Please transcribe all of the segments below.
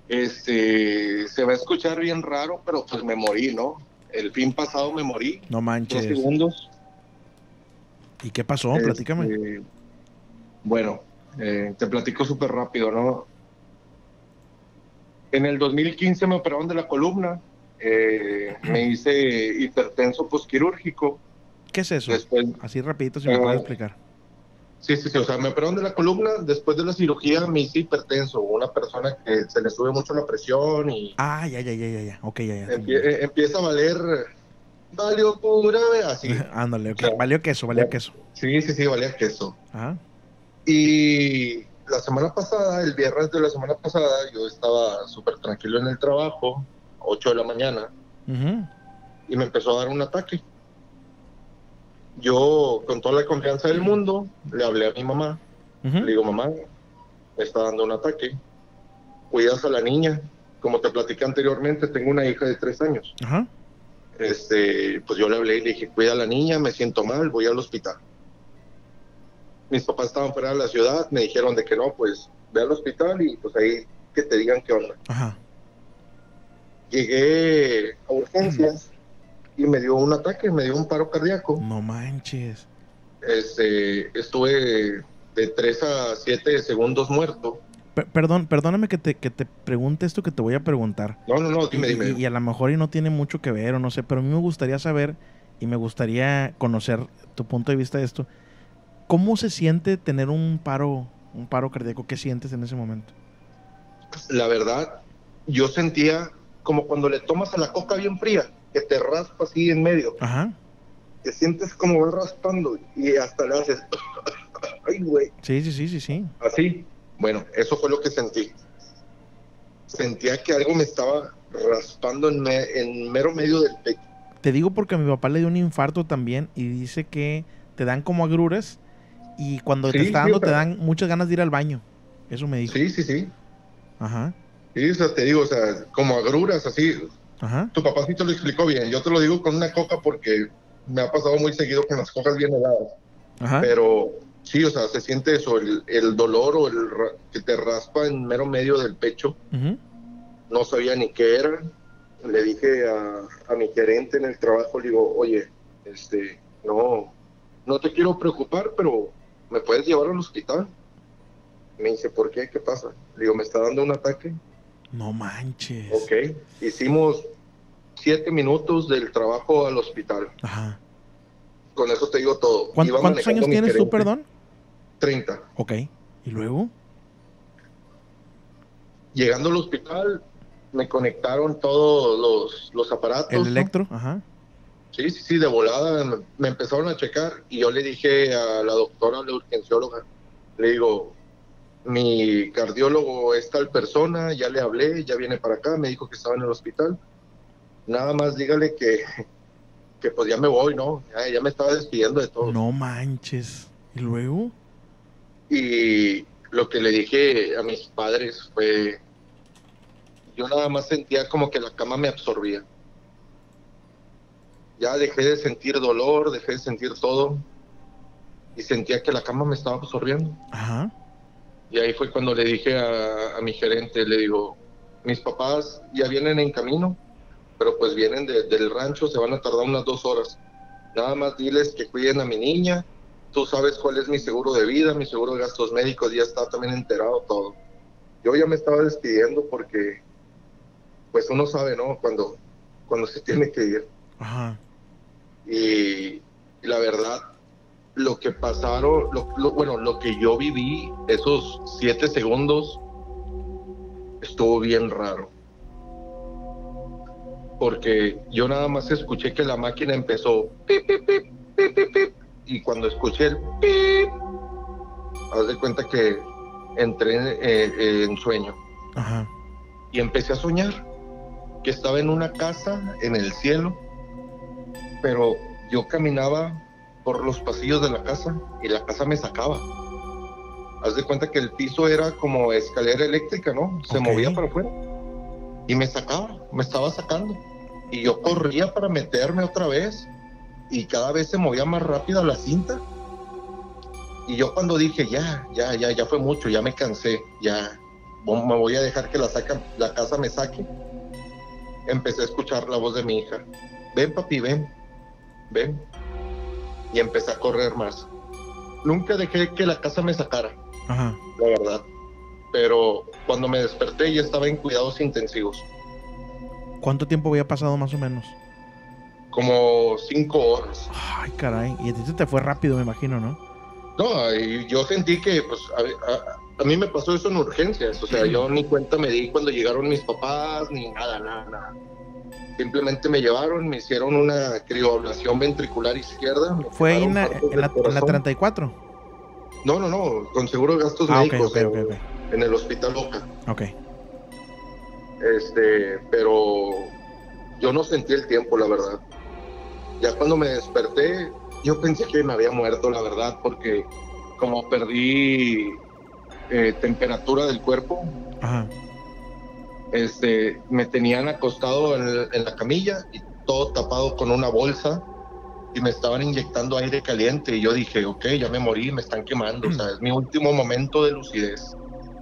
Se va a escuchar bien raro, pero pues me morí, ¿no? El fin pasado me morí. No 2 manches. segundos. ¿Y qué pasó? Platícame. Bueno, te platico súper rápido, ¿no? En el 2015 me operaron de la columna. Me hice hipertenso posquirúrgico. ¿Qué es eso? Después, Así rapidito, si me puedes eh, explicar. sí, sí, sí, o sea, me operaron de la columna. Después de la cirugía me hice hipertenso. Una persona que se le sube mucho la presión y Ah, ya. Ok, ya, Simón, ya. empieza a valer, valió pura, así. Ándale, O ok. sea, Valió queso, valió ya- queso. sí, sí, sí, valía queso. Ajá. Y la semana pasada, el viernes de la semana pasada, yo estaba súper tranquilo en el trabajo, 8 de la mañana, Uh-huh. y me empezó a dar un ataque. Yo, con toda la confianza del mundo, le hablé a mi mamá. Le Uh-huh. digo, mamá, me está dando un ataque. Cuidas a la niña. Como te platicé anteriormente, tengo una hija de 3 años. Ajá. Pues yo le hablé y le dije, cuida a la niña, me siento mal, voy al hospital. Mis papás estaban fuera de la ciudad, me dijeron de que no, pues ve al hospital y pues ahí que te digan qué onda. Ajá. Llegué a urgencias y me dio un ataque, me dio un paro cardíaco. No manches. Estuve de 3 a 7 segundos muerto. Perdóname que te pregunte esto que te voy a preguntar. No, Y, dime. y a lo mejor y no tiene mucho que ver o no sé, pero a mí me gustaría saber y me gustaría conocer tu punto de vista de esto. ¿Cómo se siente tener un paro cardíaco? ¿Qué sientes en ese momento? La verdad, yo sentía como cuando le tomas a la coca bien fría, que te raspa así en medio. Ajá. Te sientes como va raspando y hasta le haces, ay, güey. Sí. Así. Bueno, eso fue lo que sentí. Sentía que algo me estaba raspando en mero medio del pecho. Te digo porque a mi papá le dio un infarto también y dice que te dan como agruras y cuando te Sí, está sí, o dando te sea, dan muchas ganas de ir al baño. Eso me dijo. sí. Ajá. Sí, o sea, te digo, o sea, como agruras, así. Ajá. Tu papá sí te lo explicó bien. Yo te lo digo con una coca porque me ha pasado muy seguido con las cocas bien heladas. Ajá. Pero sí, o sea, se siente eso, el dolor o que te raspa en mero medio del pecho. Uh-huh. No sabía ni qué era. Le dije a mi gerente en el trabajo, le digo, oye, no te quiero preocupar, pero ¿me puedes llevar al hospital? Me dice, ¿por qué? ¿Qué pasa? Le digo, me está dando un ataque. No manches. Ok, hicimos 7 minutos del trabajo al hospital. Ajá. Con eso te digo todo. Iba ¿Cuántos manejando años mi tienes tú, gerente. perdón? 30. Ok. ¿Y luego? Llegando al hospital, me conectaron todos los aparatos, ¿El ¿no? electro? Ajá. Sí, de volada me empezaron a checar y yo le dije a la doctora, la urgencióloga, le digo, mi cardiólogo es tal persona, ya le hablé, ya viene para acá, me dijo que estaba en el hospital, nada más dígale que pues ya me voy, ¿no? Ya me estaba despidiendo de todos. No manches. ¿Y luego? Y lo que le dije a mis padres fue, yo nada más sentía como que la cama me absorbía. Ya dejé de sentir dolor, dejé de sentir todo y sentía que la cama me estaba absorbiendo. Ajá. Y ahí fue cuando le dije a mi gerente, le digo, mis papás ya vienen en camino, pero pues vienen del rancho, se van a tardar unas 2 horas. Nada más diles que cuiden a mi niña, tú sabes cuál es mi seguro de vida, mi seguro de gastos médicos, ya está también enterado todo. Yo ya me estaba despidiendo porque pues uno sabe, ¿no? Cuando se tiene que ir. Ajá. Y la verdad, lo que pasaron, lo que yo viví, esos 7 segundos, estuvo bien raro. Porque yo nada más escuché que la máquina empezó pip, pip, pip, pip, pip, pip, y cuando escuché el pip, haz de cuenta que entré en sueño. Ajá. Y empecé a soñar que estaba en una casa en el cielo, pero yo caminaba por los pasillos de la casa y la casa me sacaba. Haz de cuenta que el piso era como escalera eléctrica, ¿no? Se movía para afuera y me sacaba, me estaba sacando. Y yo corría para meterme otra vez y cada vez se movía más rápido la cinta. Y yo cuando dije, ya fue mucho, ya me cansé, ya me voy a dejar que la casa me saque. Empecé a escuchar la voz de mi hija. Ven, papi, ven, ven. Y empecé a correr más. Nunca dejé que la casa me sacara, Ajá. la verdad. Pero cuando me desperté ya estaba en cuidados intensivos. ¿Cuánto tiempo había pasado más o menos? Como 5 horas. Ay, caray. Y a ti se te fue rápido, me imagino, ¿no? No, y yo sentí que, pues, a mí me pasó eso en urgencias. O sea, yo ni cuenta me di cuando llegaron mis papás, ni nada. Simplemente me llevaron, me hicieron una crioablación ventricular izquierda. ¿Fue ahí en la 34? No, con seguro de gastos médicos. Okay. En el hospital Oca. Ok. Pero yo no sentí el tiempo, la verdad. Ya cuando me desperté, yo pensé que me había muerto, la verdad, porque como perdí temperatura del cuerpo, ajá, me tenían acostado en la camilla y todo tapado con una bolsa y me estaban inyectando aire caliente y yo dije, ok, ya me morí, me están quemando, o sea, es mi último momento de lucidez.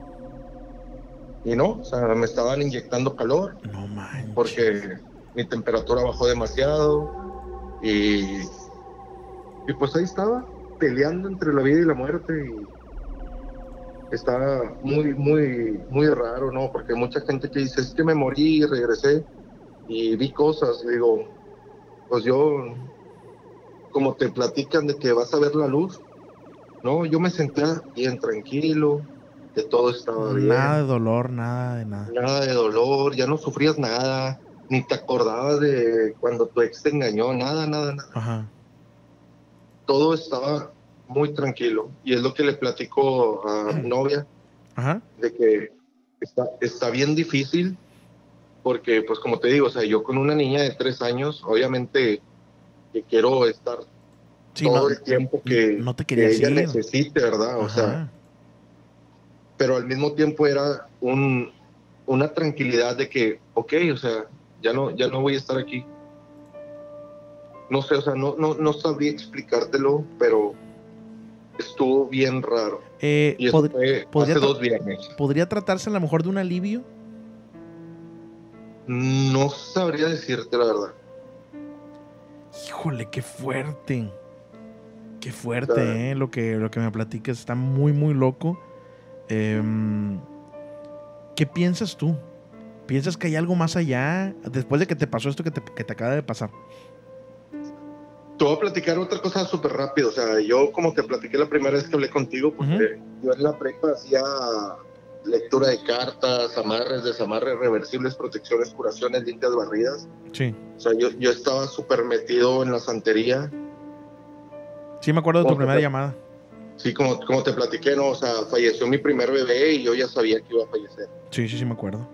Y no, o sea, me estaban inyectando calor. No manches. Porque mi temperatura bajó demasiado y pues ahí estaba, peleando entre la vida y la muerte y estaba muy raro, ¿no? Porque mucha gente que dice, es que me morí y regresé y vi cosas, y digo, pues yo, como te platican de que vas a ver la luz, no, yo me sentía bien tranquilo, que todo estaba bien. Nada de dolor, nada de nada. Nada de dolor, ya no sufrías nada, ni te acordabas de cuando tu ex te engañó, nada. Ajá. Todo estaba muy tranquilo. Y es lo que le platico a mi novia, ajá, de que está bien difícil, porque pues como te digo, o sea, yo con una niña de 3 años, obviamente que quiero estar todo el tiempo que, no te que ella ir. necesite, ¿verdad? Ajá. O sea, pero al mismo tiempo era una tranquilidad de que, ok, o sea, ya no voy a estar aquí. No sé, o sea, no sabría explicártelo, pero estuvo bien raro. Y eso fue hace 2 viernes. ¿Podría tratarse a lo mejor de un alivio? No sabría decirte la verdad. Híjole, qué fuerte. Qué fuerte, lo que me platicas. Está muy, muy loco. ¿Qué piensas tú? ¿Piensas que hay algo más allá después de que te pasó esto que te acaba de pasar? Te voy a platicar otra cosa súper rápido. O sea, yo como te platiqué la primera vez que hablé contigo, porque yo en la prepa hacía lectura de cartas, amarres, desamarres, reversibles, protecciones, curaciones, limpias, barridas. Sí. O sea, yo estaba súper metido en la santería. Sí, me acuerdo de tu primera llamada. Sí, como te platiqué, ¿no? O sea, falleció mi primer bebé y yo ya sabía que iba a fallecer. Sí, me acuerdo.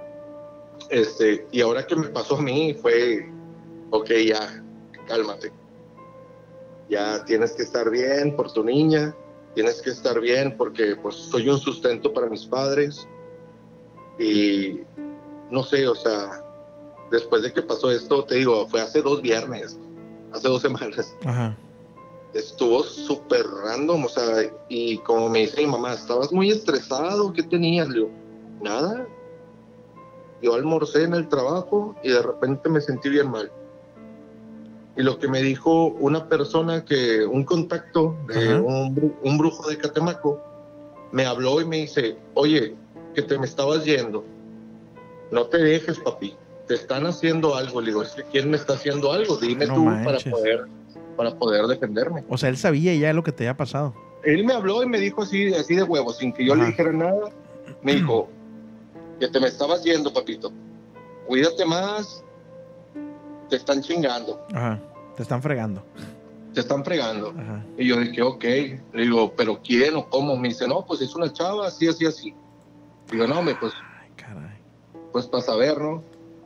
Y ahora que me pasó a mí fue, ok, ya, cálmate. Ya tienes que estar bien por tu niña, tienes que estar bien porque pues soy un sustento para mis padres. Y no sé, o sea, después de que pasó esto, te digo, fue hace 2 viernes, hace 2 semanas. Ajá. Estuvo súper random, o sea, y como me dice mi mamá, ¿estabas muy estresado? ¿Qué tenías? Le digo, nada. Yo almorcé en el trabajo y de repente me sentí bien mal. Y lo que me dijo una persona, un contacto de un brujo de Catemaco, me habló y me dice, oye, que te me estabas yendo. No te dejes, papi. Te están haciendo algo. Le digo, es que ¿quién me está haciendo algo? Dime tú para poder defenderme. O sea, él sabía ya lo que te había pasado. Él me habló y me dijo así de huevo, sin que yo le dijera nada. Me dijo, que te me estabas yendo, papito. Cuídate más. Te están chingando. Ajá. Te están fregando. Ajá. Y yo dije, ok. Le digo, ¿pero quién o cómo? Me dice, no, pues es una chava, así. Digo, no, pues... Ay, caray. Pues para saber, ¿no?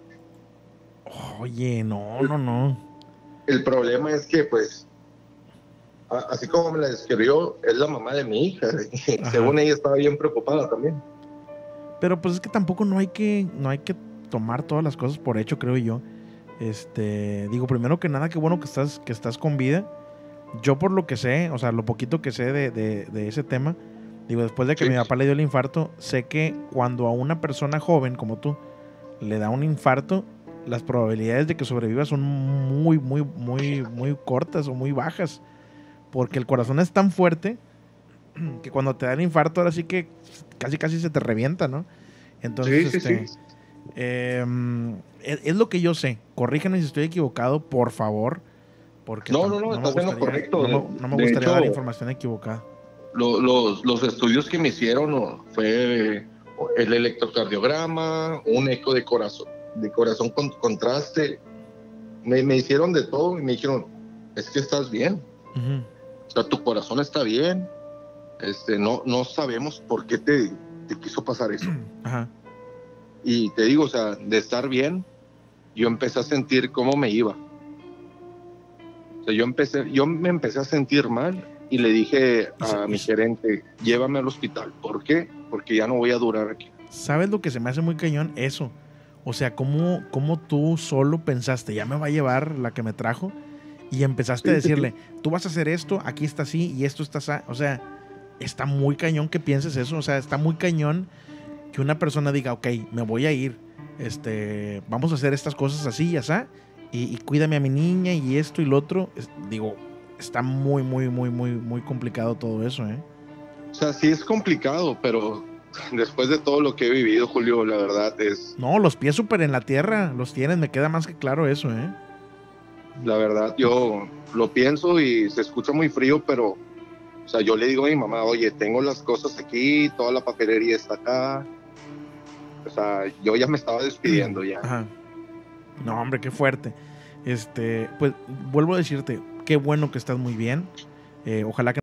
Oye, no. El problema es que, pues, así como me la describió, es la mamá de mi hija. Según ella estaba bien preocupada también. Pero pues es que tampoco no hay que tomar todas las cosas por hecho, creo yo. Digo, primero que nada, qué bueno que estás con vida. Yo por lo que sé, o sea, lo poquito que sé de ese tema, Digo, después de que Sí. mi papá le dio el infarto, sé que cuando a una persona joven como tú le da un infarto, las probabilidades de que sobreviva son muy cortas o muy bajas. Porque el corazón es tan fuerte que cuando te da el infarto, ahora sí que casi se te revienta, ¿no? Entonces, Sí, sí, sí. es lo que yo sé. Corríjanme si estoy equivocado, por favor. Porque No, no me estás en lo gustaría, correcto. no me De gustaría hecho, dar información equivocada. los estudios que me hicieron fue el electrocardiograma, un eco de corazón con contraste. Me hicieron de todo y me dijeron, es que estás bien. Ujú. O sea, tu corazón está bien. No sabemos por qué te quiso pasar eso. Ajá. Y te digo, o sea, de estar bien, yo empecé a sentir cómo me iba. O sea, yo me empecé a sentir mal y le dije a mi gerente, llévame al hospital. ¿Por qué? Porque ya no voy a durar aquí. ¿Sabes lo que se me hace muy cañón? Eso. O sea, cómo tú solo pensaste, ya me va a llevar la que me trajo, y empezaste a Sí, sí, decirle, sí. tú vas a hacer esto, aquí está así y esto está así. O sea, está muy cañón que pienses eso. O sea, está muy cañón que una persona diga, ok, me voy a ir, vamos a hacer estas cosas así y así, y cuídame a mi niña y esto y lo otro. Digo, está muy complicado todo eso, ¿eh? O sea, sí es complicado, pero después de todo lo que he vivido, Julio, la verdad es, No, los pies súper en la tierra, los tienes, me queda más que claro eso, ¿eh? la verdad, yo lo pienso y se escucha muy frío, pero, o sea, yo le digo a mi mamá, oye, tengo las cosas aquí, toda la papelería está acá. O sea, yo ya me estaba despidiendo ya. Ajá. No, hombre, qué fuerte. Pues vuelvo a decirte, qué bueno que estás muy bien. Ojalá que